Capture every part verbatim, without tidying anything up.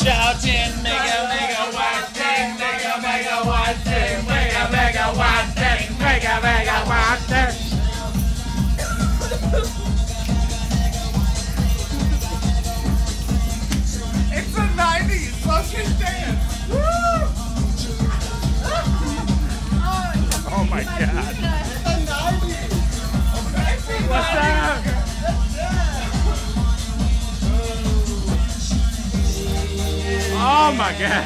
shouting, mega, mega, one thing, mega, mega, one thing, mega, mega, one thing, mega, mega, one thing. It's the nineties. Let's just dance. Woo! Oh my God. It's the nineties. Okay. What's up? Oh my God.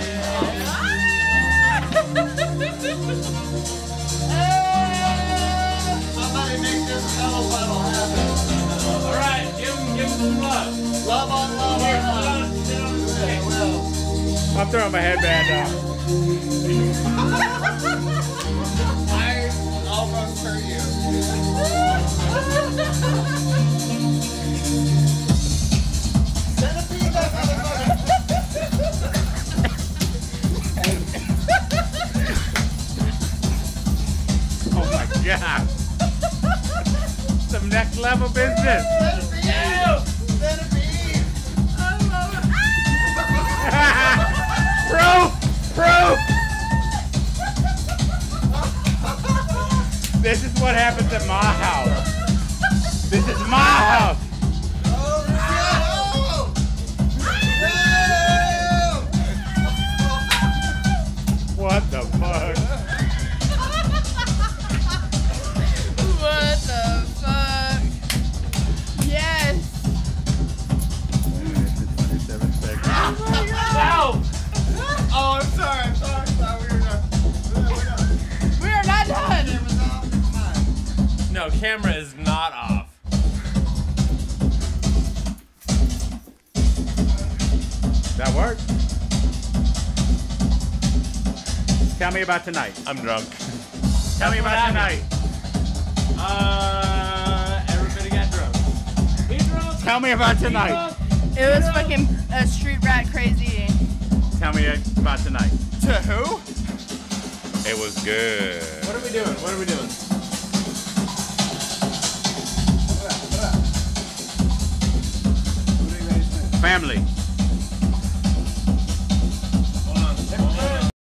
Somebody make this pedal pedal happen. All right, give him, give him some love. Love on love Here, on love. sit on the stage. Well, I'm throwing my headband down. I almost hurt you. Centipede that motherfucker. Oh my God. Some next level business. Centipede. Centipede. Proof! Proof! This is what happens at my house. This is my house. Oh, no! No! What the fuck? What the fuck? Yes. twenty-seven seconds. No! Oh, I'm sorry. I'm sorry. I'm sorry. We were done. We're done. We are not done. It was off. Come on. No, camera is not off. That work? Tell me about tonight. I'm drunk. Tell me what about happened. tonight. Uh, everybody got drunk. He drunk. Tell me about He tonight. drunk. It was fucking a street rat crazy. Tell me about tonight. To who? It was good. What are we doing? What are we doing? Family.